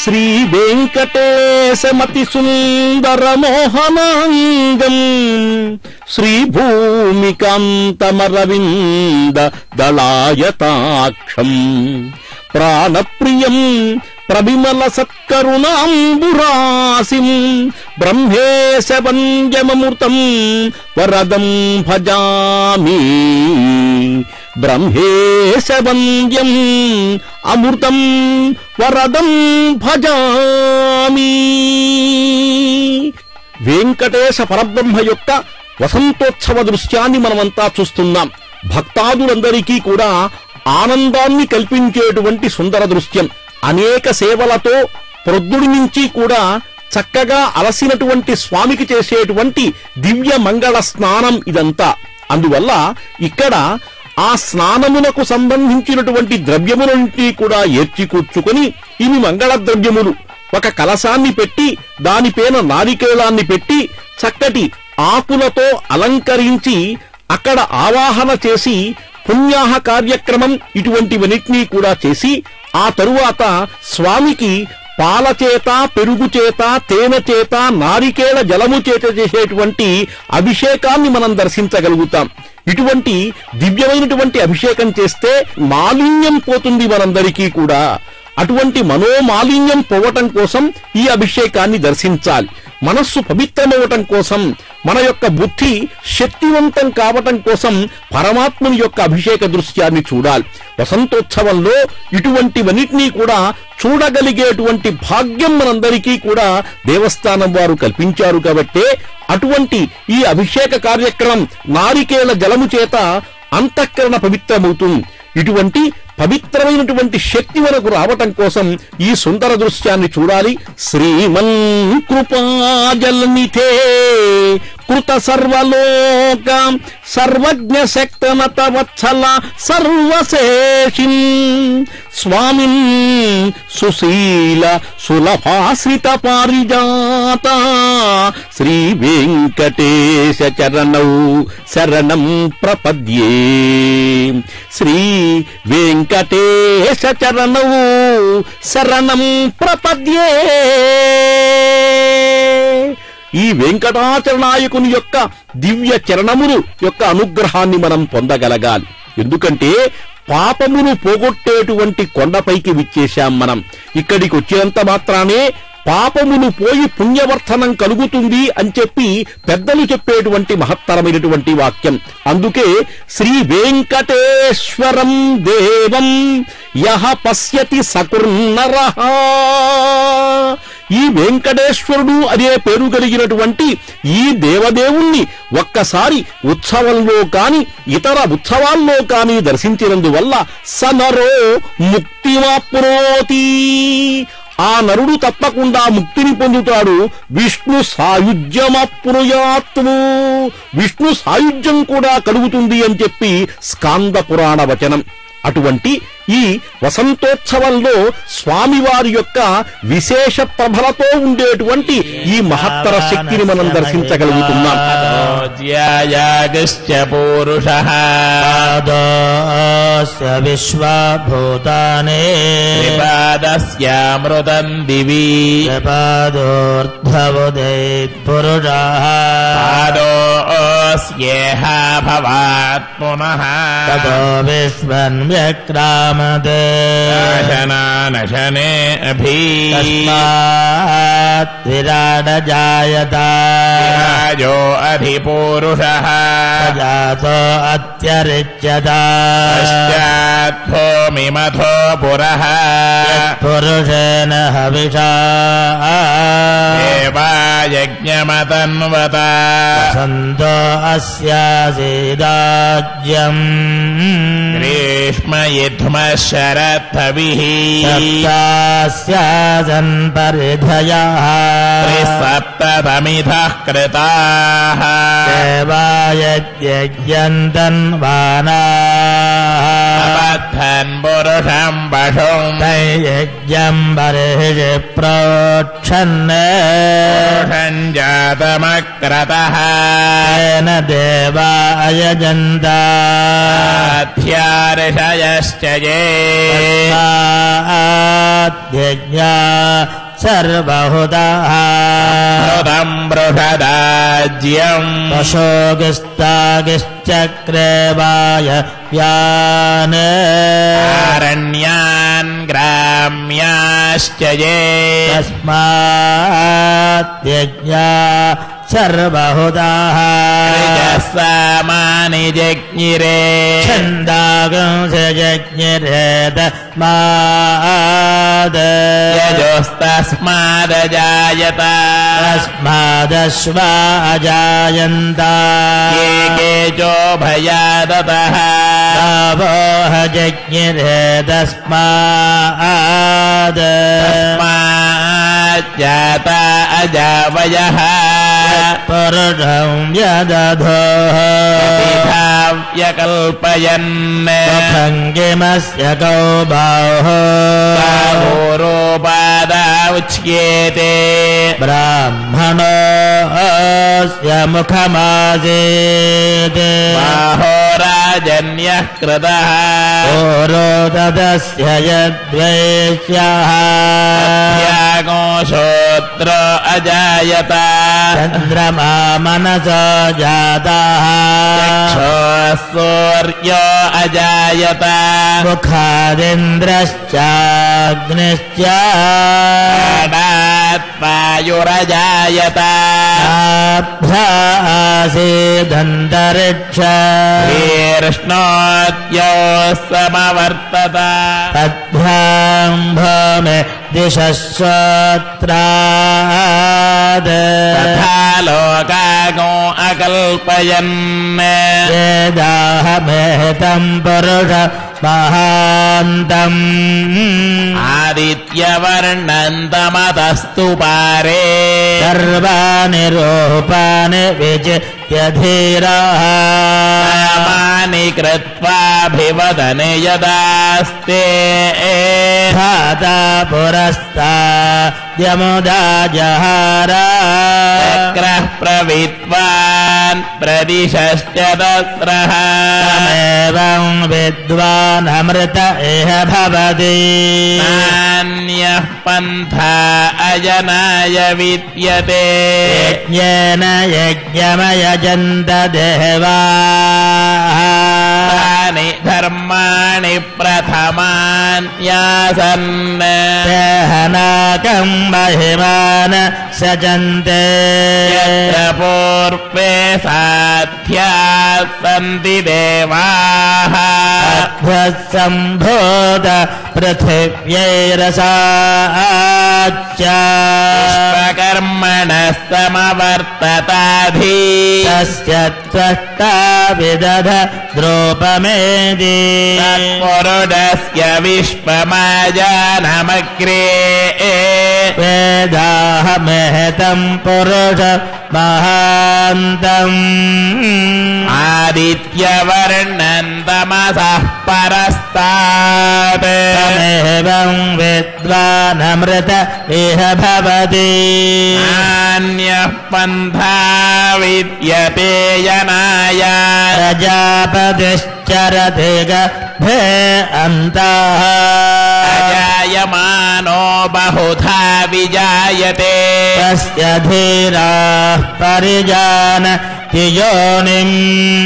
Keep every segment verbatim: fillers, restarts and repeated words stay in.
శ్రీ వెంకటేశమతి సుందర మోహనాంగం శ్రీ భూమికాంతమరవింద దళాయతాక్షం ప్రాణప్రియం ప్రవిమల సత్కరుణాంబురాసిం బ్రహ్మేశ వంద్యమమృతం వరదం భజామి బ్రహ్మేశ వంద్యం అమృతం వరదం భజామి. వెంకటేశ పరబ్రహ్మ యొక్క వసంతోత్సవ దృశ్యాన్ని మనమంతా చూస్తున్నాం. భక్తాదులందరికీ కూడా ఆనందాన్ని కల్పించేటువంటి సుందర దృశ్యం. అనేక సేవలతో ప్రొద్దుడి నుంచి కూడా చక్కగా అలసినటువంటి స్వామికి చేసేటువంటి దివ్య మంగళ స్నానం ఇదంతా. అందువల్ల ఇక్కడ ఆ స్నానమునకు సంబంధించినటువంటి ద్రవ్యములన్నింటినీ కూడా ఏర్చికూర్చుకొని ఇవి మంగళ ద్రవ్యములు ఒక కలశాన్ని పెట్టి దానిపైన నారికేళాన్ని పెట్టి చక్కటి ఆకులతో అలంకరించి అక్కడ ఆవాహన చేసి పుణ్యాహ కార్యక్రమం ఇటువంటివన్నిటినీ కూడా చేసి ఆ తరువాత స్వామికి పాల చేత పెరుగు చేత తేనె చేత నారికేళ జలము చేత చేసేటువంటి అభిషేకాన్ని మనం దర్శించగలుగుతాం. ఇటువంటి దివ్యమైనటువంటి అభిషేకం చేస్తే మాలిన్యం పోతుంది మనందరికీ కూడా. అటువంటి మనోమాలిన్యం పోవటం కోసం ఈ అభిషేకాన్ని దర్శించాలి. మనస్సు పవిత్రమవటం కోసం, మన యొక్క బుద్ధి శక్తివంతం కావటం కోసం పరమాత్ముని యొక్క అభిషేక దృశ్యాన్ని చూడాలి. వసంతోత్సవంలో ఇటువంటివన్నిటినీ కూడా చూడగలిగేటువంటి భాగ్యం మనందరికీ కూడా దేవస్థానం వారు కల్పించారు. కాబట్టే అటువంటి ఈ అభిషేక కార్యక్రమం నారికేళ జలము చేత అంతఃకరణ పవిత్రమవుతుంది. ఇటువంటి పవిత్రమైనటువంటి శక్తి మనకు రావటం కోసం ఈ సుందర దృశ్యాన్ని చూడాలి. శ్రీమన్ కృపాజలనిధే కృత సర్వలోక సర్వజ్ఞ శక్తనత వత్సల సర్వశేషిన్ స్వామిన్ సుశీల సులభాశ్రిత పారిజాత శ్రీ వెంకటేశ చరణౌ శరణం ప్రపద్యే. శ్రీ వెంకటేశ చరణౌ శరణం ప్రపద్యే. ఈ వెంకటాచలనాయకుని యొక్క దివ్య చరణములు యొక్క అనుగ్రహాన్ని మనం పొందగలగాలి. ఎందుకంటే పాపమును పోగొట్టేటువంటి కొండపైకి విచ్చేశాం మనం. ఇక్కడికి వచ్చేంత మాత్రానే పాపమును పోయి పుణ్యవర్ధనం కలుగుతుంది అని చెప్పి పెద్దలు చెప్పేటువంటి మహత్తరమైనటువంటి వాక్యం. అందుకే శ్రీ వెంకటేశ్వరం దేవం యహ పశ్యతి సకృన్నరః. ఈ వెంకటేశ్వరుడు అనే పేరు కలిగినటువంటి ఈ దేవదేవుణ్ణి ఒక్కసారి ఉత్సవంలో కాని ఇతర ఉత్సవాల్లో కాని దర్శించినందువల్ల సనరో ముక్తిమాప్నోతి. ఆ నరుడు తప్పకుండా ముక్తిని పొందుతాడు. విష్ణు సాయుజ్యమప్నుయాత్తు. విష్ణు సాయుజ్యం కూడా కలుగుతుంది అని చెప్పి స్కాంద పురాణ వచనం. అటువంటి ఈ వసంతోత్సవంలో స్వామివారి యొక్క విశేష ప్రభలతో ఉండేటువంటి ఈ మహత్తర శక్తిని మనం దర్శించగలుగుతున్నాం. విశ్వభూతానే పాదస్యామృతం దివి పాదోర్ధవోదయ్ పురుషః పాదోస్యేహ భవాత్ పునః తతో విశ్వం వ్యక్రామతే నశనే అభి తస్మాత్ విరాడ జాయత రాజో అధిపురుషః జాతో అత్యరిచ్యత పశ్చాత్ భూమిమథో పురః పురుషేణ హవిషా దేవాయజ్ఞమతన్వత వసంతో అస్యాసీదాజ్యం గ్రీష్మ యుధ్మ శరద్ధవిః సప్తాస్యాసన్ పరిధయః త్రిసప్తతమిధః కృతాః దేవాయజ్ఞంతన్వానాః అబద్ధన్ పురుషం పశుం తైయజ్ఞం బర్హిషి ప్రోక్షన్ పురుషం జాతమక్రతః తేన దేవా అయజంత అధ్యార్షయశ్చ ध्यज्ञा सर्वहुतः ृतम् बृहदाज्यम् पशोगिस्तागिश्चक्रेवाय व्यान् आरण्यान् ग्राम्याश्च ये तस्माद्यज्ञा सर्वहुताः सामानि जज्ञिरे छन्दागंसे जज्ञिरे तस्माद् यजोस्तस्मादजायत तस्मादश्वा अजायन्त ये केचो भयादतः गावोह जज्ञिरे तस्माद् तस्माज्जाता अजावयः पुरुषं यदधोः व्यकल्पयन् भङ्गिमस्य कौ बाहुः बाहोरोपादा उच्येते ब्राह्मणोऽस्य मुखमासीत् बाहोराजन्यः कृतः पुरोदस्य यद्वैश्यः त्यागो श्रोत्र अजायत चन्द्रमा मनसो जातः सूर्यो अजायत मुखादिन्द्रश्चाग्निश्च वायुरजायत आसीदन्तरिक्ष कृष्णोद्यो समवर्तत तद्भ्यां भूमि दिशश्रोत्राद् तथा लोकागो अकल्पयन् वेदाहमेतं पुरुष महान्तम् आदित्यवर्णन्तमतस्तु पारे सर्वाणि रूपाणि विचित्य धीरः नामानि कृत्वाभिवदने यदास्ते धाता पुरस्ताद्यमुदा जहार चक्रः प्रविद्वान् प्रदिशश्च तत्रः तमेवं विद्वान् अमृत इह भवति नान्यः पन्था अजनाय विद्यते येन यज्ञमयजन्त देवाः तानि धर्माणि प्रथमान्यासन् तेहनाकं महिमान सजन्ते यत्र पूर्वे साध्याः सन्ति देवाः सम्भूत पृथिव्यैरसाच्च कर्मणः समवर्तताधि तस्य त्वष्टा विदध द्रोपमेदि तत्पुरुषस्य विश्वमाजानमग्रे वेदाहमेतं पुरुष महान्तम् आदित्यवर्णन्तमसः परस्तात् तमेवं विद्वानमृत इह भवति नान्यः पन्था विद्यते यनाय प्रजापतिश्चरति गर्भे अन्तः अजायमानो बहुधा विजायते तस्य धीराः परिजानति योनिम्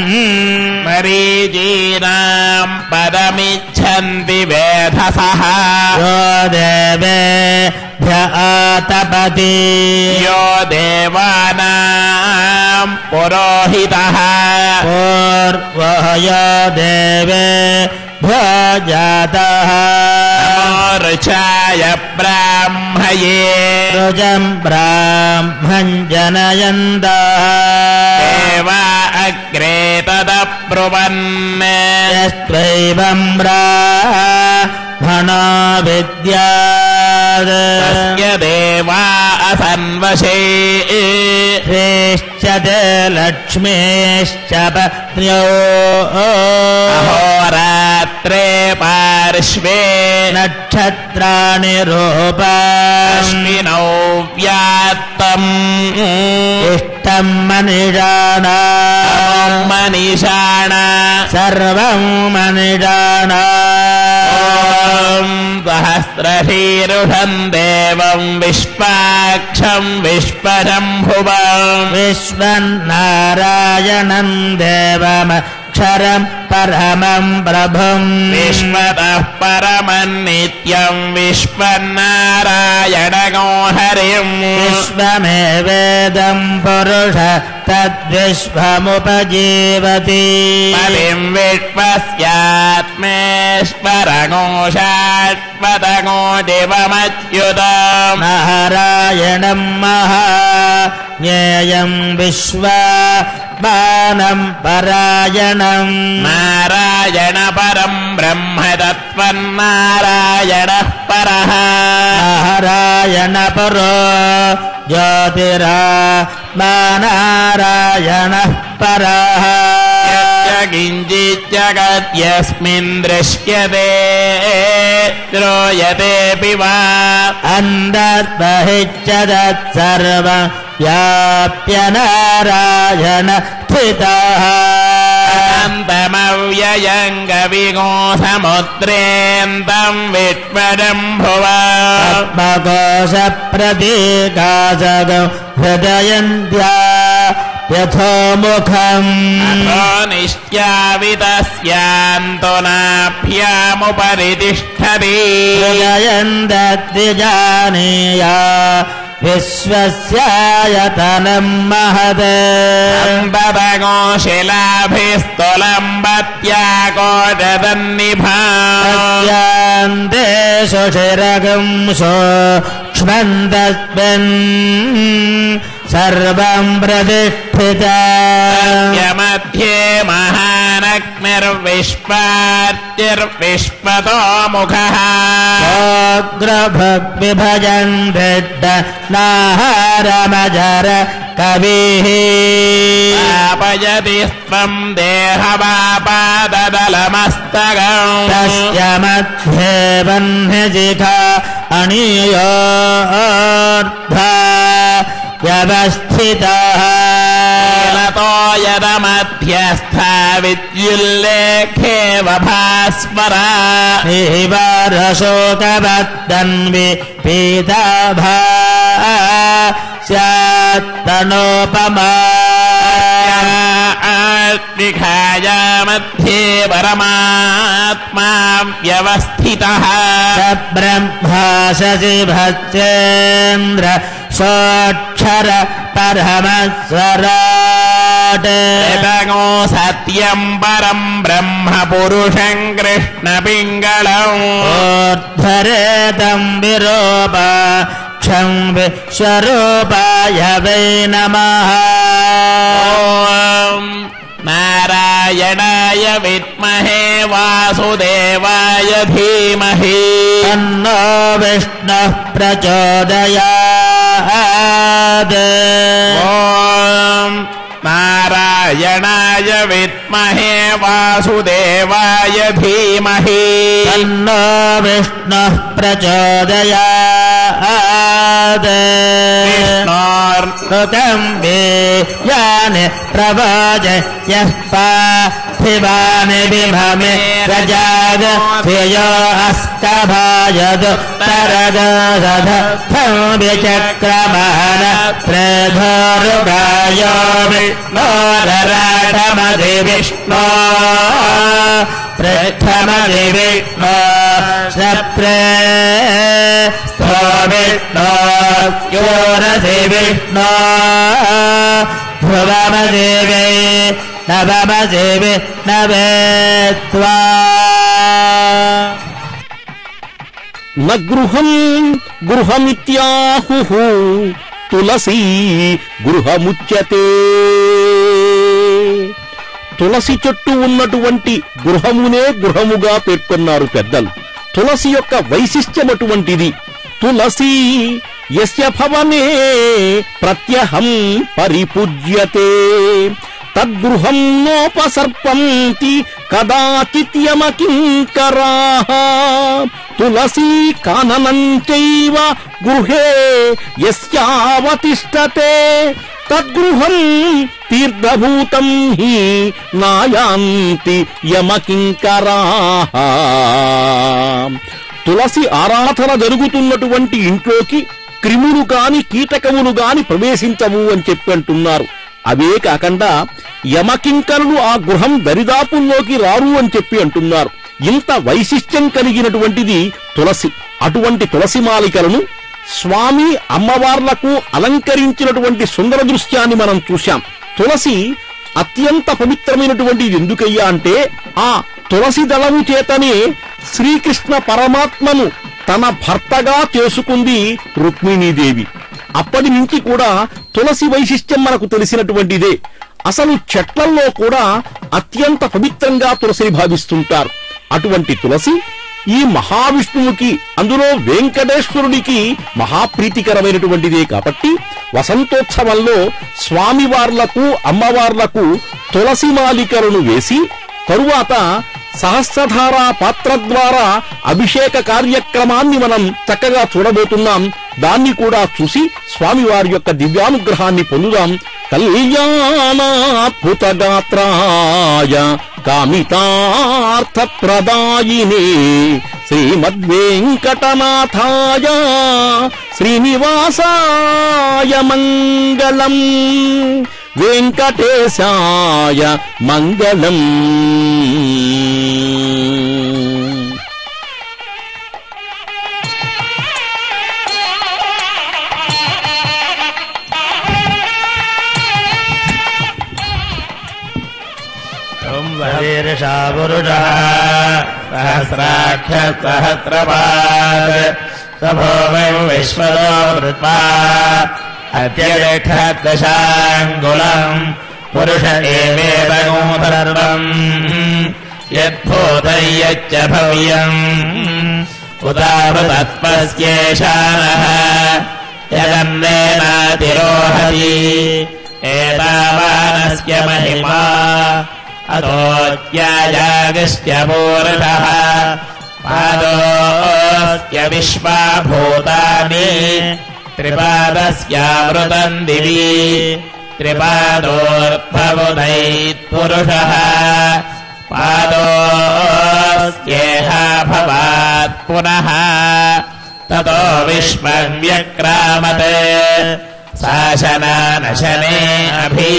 मरीचीनाम् पदमिच्छन्ति वेधसः यो देवेभ्य आतपति यो देवानाम् पुरोहितः पूर्वः यो देवेभ्यो जातः ऋचाय ब्राह्मये रुजम् ब्राह्मम् जनयन्तः देवा अग्रे तदब्रुवन् यस्त्वैवं ब्राह्मणो विद्यात् तस्य देवा असन्वशे श्रेश्च ते लक्ष्मीश्च पत्न्यो अहोरात्रे पार्श्वे नक्षत्राणि रूपाणि अश्विनौ व्यात्तम् इष्टं मनिषाणाम् मनीषाण सर्वं मनिषाणाम् सहस्रशीरुषं देवं विश्वाक्षं विश्वशम्भुवं विश्वन्नारायणं देवमक्षरं परमं प्रभुं विश्वतः परमं नित्यं विश्वन्नारायणगो हरिं विश्वमेवेदं पुरुष तद्विश्वमुपजीवति पतिं विश्वस्यात्मेश्वरगो शाश्वतगो दिवमच्युतम् नारायणं महाज्ञेयं विश्वमानं परायणं नारायण परं ब्रह्म तत्त्वन्नारायणः परः नारायण परो ज्योतिरात्मानारायणः परः यच्च किञ्चित् जगत्यस्मिन् दृश्यते श्रूयतेऽपि वा अन्तर्बहिश्च तत्सर्वं व्याप्य नारायण स्थितः अनन्तमव्ययं कविगो समुद्रेऽन्तं विश्वशम्भुवा पद्मकोशप्रतीकाशगं हृदयन्त्या यथोमुखम् अथो निश्चावितस्यान्तो नाभ्यामुपरि तिष्ठति हृदयन्दद्विजानीया विश्वस्यायतनं महत् अम्बदगो शिलाभिस्तुलम्बत्याकोटदन्निभा सत्यान्तेषु शिरगं सूक्ष्मन्तस्मिन् सर्वं प्रतिष्ठिता मध्ये महानग्निर्विश्वार्चिर्विश्वतो मुखः अग्रभग्विभजन् धिड्ड नाहारमजर कविः आपयति स्वं देहवापाददलमस्तकम् तस्य मध्ये वह्निजिखा अणीयोर्ध्वा व्यवस्थितः ततो यदमध्यस्था विद्युल्लेखेव भास्वरा हिवरशोकवद्दन्वि पीताभा स्यात्तनोपमा शिखाया मध्ये परमात्मा व्यवस्थितः स ब्रह्मा शशिभच्चेन्द्र सोऽक्षर परमस्वराट् एतगो सत्यं परं ब्रह्म पुरुषं कृष्णपिङ्गलम् ऊर्ध्वरेतं विरूपाक्षं विश्वरूपाय वै नमः ॐ नारायणाय विद्महे वासुदेवाय धीमहि तन्नो विष्णुः प्रचोदयात् ॐ नारायणाय विद्महे वासुदेवाय धीमहि तन्नो विष्णुः प्रचोदयात् ऋतं वे यानि प्रवाच यः पार्थिवानि विभमे रजाग धियो अस्तभायदुत्तरगदधं विचक्रमण त्रेधोरुगायो विष्णोरराटमधि विष्णो प्रथमधि विष्णो सप्रे स्थो विष्णो योरसि विष्णो ध्रुवमदेवे नवमदेवे नवे त्वा न गृहं गृहमित्याहुः తులసీ గృహముచ్యతే. తులసి చెట్టు ఉన్నటువంటి గృహమునే గృహముగా పేర్కొన్నారు పెద్దలు. తులసి యొక్క వైశిష్ట్యమటువంటిది. తులసీ యస్య భవనే ప్రత్యహం పరిపూజ్యతే తద్గృహం నోపసర్పంతి కదాచిత్యమకింకరాః. తులసీ కాననం చైవ గృహే యస్యావతిష్టతే తద్గృహం తీర్థభూతం హి నాయాంతి యమకింకరాః. తులసి ఆరాధన జరుగుతున్నటువంటి ఇంట్లోకి క్రిములు గాని కీటకములు గాని ప్రవేశించవు అని చెప్పి అంటున్నారు. అవే కాకుండా యమకింకరులు ఆ గృహం దరిదాపుల్లోకి రారు అని చెప్పి అంటున్నారు. ఇంత వైశిష్ట్యం కలిగినటువంటిది తులసి. అటువంటి తులసి మాలికలను స్వామి అమ్మవార్లకు అలంకరించినటువంటి సుందర దృశ్యాన్ని మనం చూశాం. తులసి అత్యంత పవిత్రమైనటువంటిది ఎందుకయ్యా అంటే ఆ తులసి దళము చేతనే శ్రీకృష్ణ పరమాత్మను తన భర్తగా చేసుకుంది రుక్మిణీదేవి. అప్పటి నుంచి కూడా తులసి వైశిష్ట్యం మనకు తెలిసినటువంటిదే. అసలు చెట్లల్లో కూడా అత్యంత పవిత్రంగా తులసిని భావిస్తుంటారు. అటువంటి తులసి ఈ మహావిష్ణువుకి, అందులో వెంకటేశ్వరుడికి మహాప్రీతికరమైనటువంటిదే. కాబట్టి వసంతోత్సవంలో స్వామివార్లకు అమ్మవార్లకు తులసి మాలికలను వేసి తరువాత సహస్రధారా పాత్ర ద్వారా అభిషేక కార్యక్రమాన్ని మనం చక్కగా చూడబోతున్నాం. దాన్ని కూడా చూసి స్వామివారి యొక్క దివ్యానుగ్రహాన్ని పొందుదాం. కళ్యాణాద్భుత గాత్రాయ కామితార్థ ప్రదాయినే శ్రీమద్వేంకటనాథాయ శ్రీనివాసాయ మంగళం వెంకటేశాయ మంగళం. शीर्षा पुरुषः सहस्राख्य सहस्रपाद सभोवं विश्वतो वृत्वा अत्यधिष्ठदशाङ्गुलम् पुरुष एवेव सर्वम् यद्भूतयच्च भव्यम् उदावृतत्वस्येषानः यदन्नेनातिरोहति एतावानस्य महिमा अतोऽत्यायागस्य पूर्णः पादोऽस्य विश्वाभूतानि त्रिपादस्यामृतम् दिवि त्रिपादोऽर्थबुधैत्पुरुषः पादोऽस्येह भवात् पुनः ततो विश्वम् व्यक्रामत् शासनानशने अभि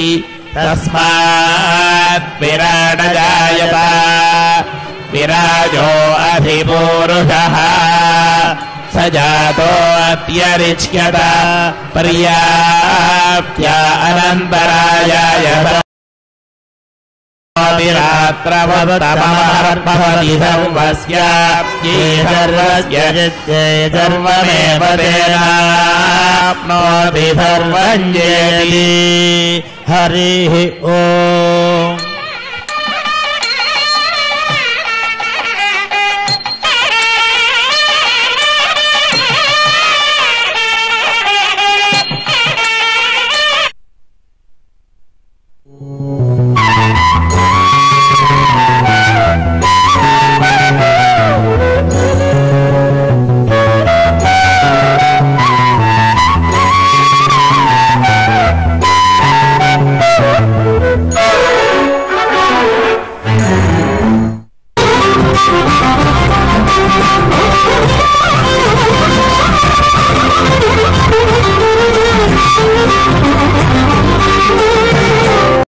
तस्मात् विराट जायत विराजो अधिपूरुषः स जातो अत्यरिच्यत पर्याप्त्य अनन्तरायाय विरात्रवत्तमहर्भवति सर्वस्याप्त्येतर्वस्य सर्वमेव तेनाप्नोति सर्वं जेति. हरिः ओम्.